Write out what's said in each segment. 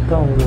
到了。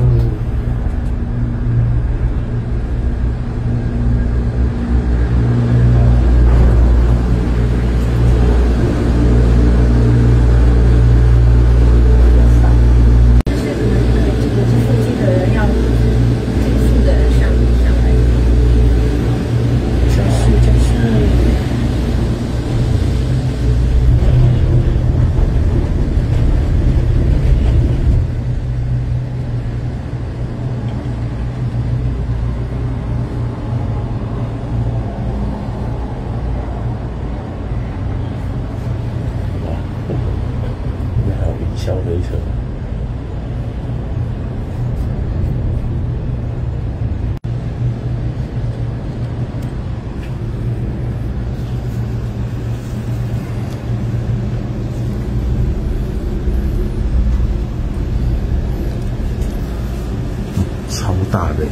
消费车，超大的。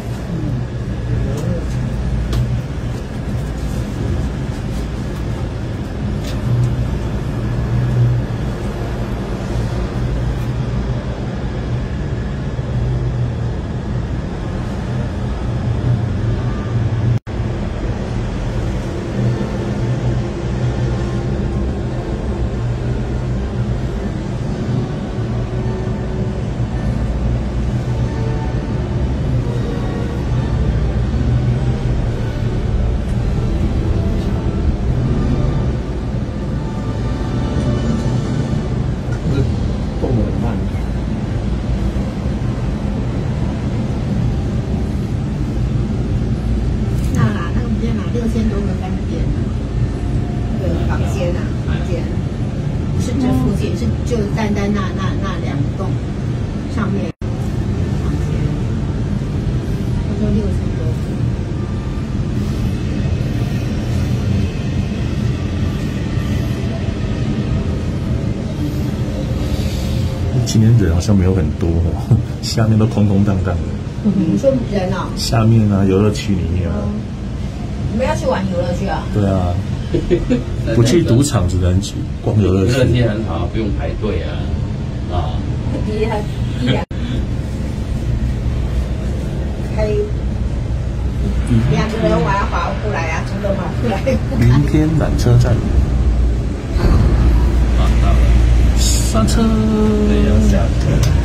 动得很慢。 那个间6000多个单间呢，那个房间啊，房间是这附近是就单那2栋上面房间，他说6000多个。 今天人好像没有很多哦，下面都空空荡荡的。 你说人啊？ 下面啊，游乐区里面啊。 你们要去玩游乐区啊？ 对啊，不去赌场，只能去逛游乐区。 游乐区很好，不用排队啊。 开2个人玩划不来啊，真的划不来。 明天缆车站。 到了。 上车。 对，要下车。